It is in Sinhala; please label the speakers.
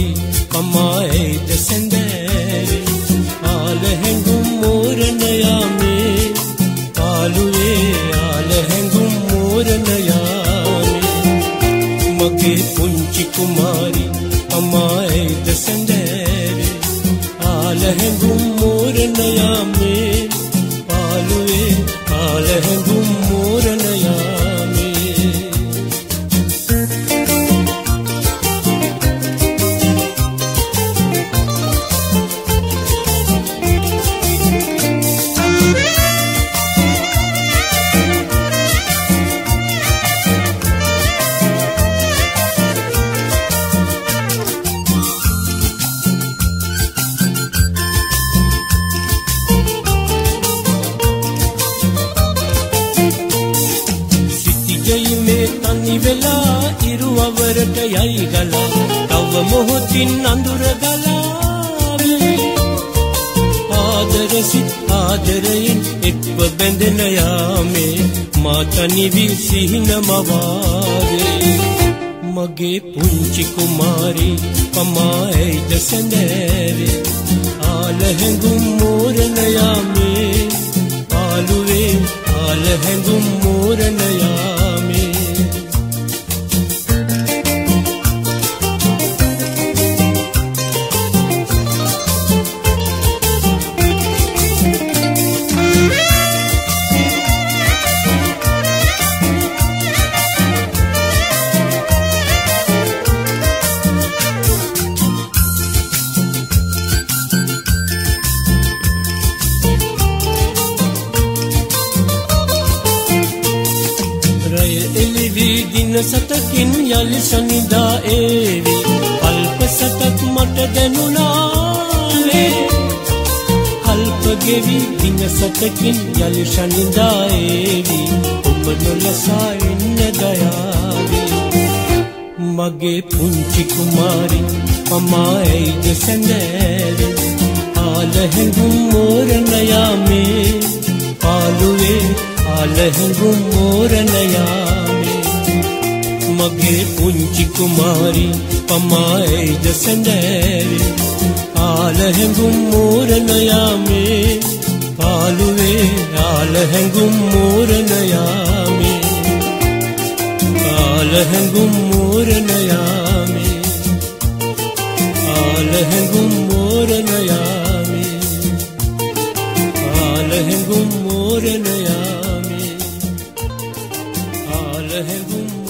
Speaker 1: කුමාරි කමායිද සැඳෑවේ ආල හැඟුම් මෝරණ යාමේ පාළුවේ ආල හැඟුම් මෝරණ යාමේ මගේ පුංචි කුමාරි කමායිද සැඳෑවේ ආල හැඟුම් මෝරණ යාමේ පාළුවේ ආල හැඟුම් මෝරණ යාමේ තනි වෙලා ඉරුවවරට යයි ගලා තව මොහොතින් අඳුර ගලාවේ ආදර සිත් ආදරයෙන් එක්ව බැඳෙන යාමේ මා තනි වී සිහින මවාවේ මගේ පුංචි කුමාරි කමායිද සැඳෑවේ ආල හැඟුම් මෝරණ යාමේ පාළුවේ ආල හැඟුම් මෝරණ යාමේ දින සතකින් යලි සනිදා ඒවි කල්ප සතක් මට දැනුණාලේ කල්ප ගෙවි දින සතකින් යලි සනිදා ඒවි ඔබ නොලසා එන්න දයාවේ මගේ පුංචි කුමාරි කමායිද සැඳෑවේ ආල හැඟුම් මෝරණ යාමේ පාළුවේ ආල හැඟුම් මෝරණ යාමේ මගේ පුංචි කුමාරි කමායිද සැඳෑවේ ආල හැඟුම් මෝරණ යාමේ පාළුවේ ආල හැඟුම් මෝරණ යාමේ ආල හැඟුම් මෝරණ යාමේ ආල හැඟුම් මෝරණ යාමේ ආල හැඟුම් මෝරණ යාමේ ආල හැඟුම්